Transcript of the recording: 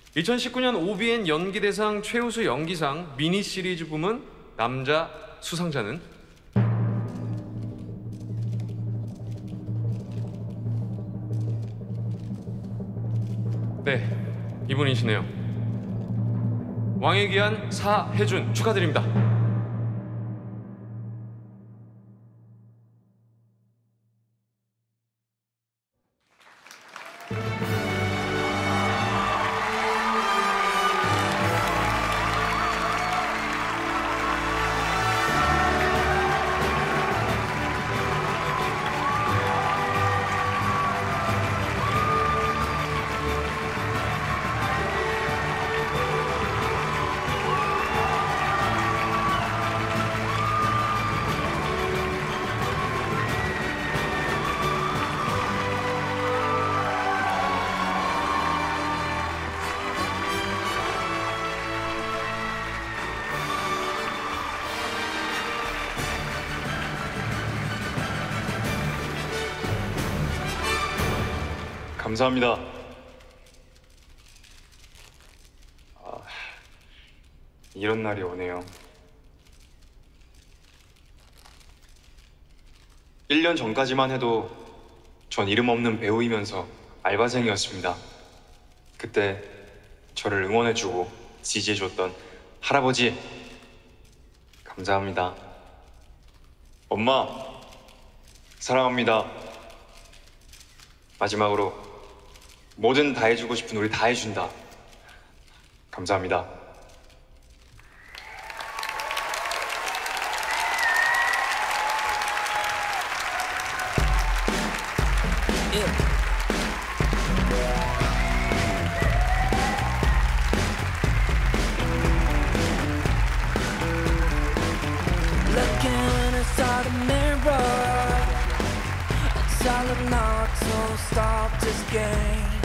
2019년 OBN 연기대상 최우수 연기상 미니 시리즈 부문 남자 수상자는 네, 이분이시네요. 왕의 귀한 사혜준 축하드립니다. 감사합니다. 이런 날이 오네요. 1년 전까지만 해도 전 이름 없는 배우이면서 알바생이었습니다. 그때 저를 응원해주고 지지해줬던 할아버지, 감사합니다. 엄마, 사랑합니다. 마지막으로 뭐든 다 해주고 싶은 우리 다 해준다. 감사합니다. Looking inside the mirror, I tell it not to stop this game.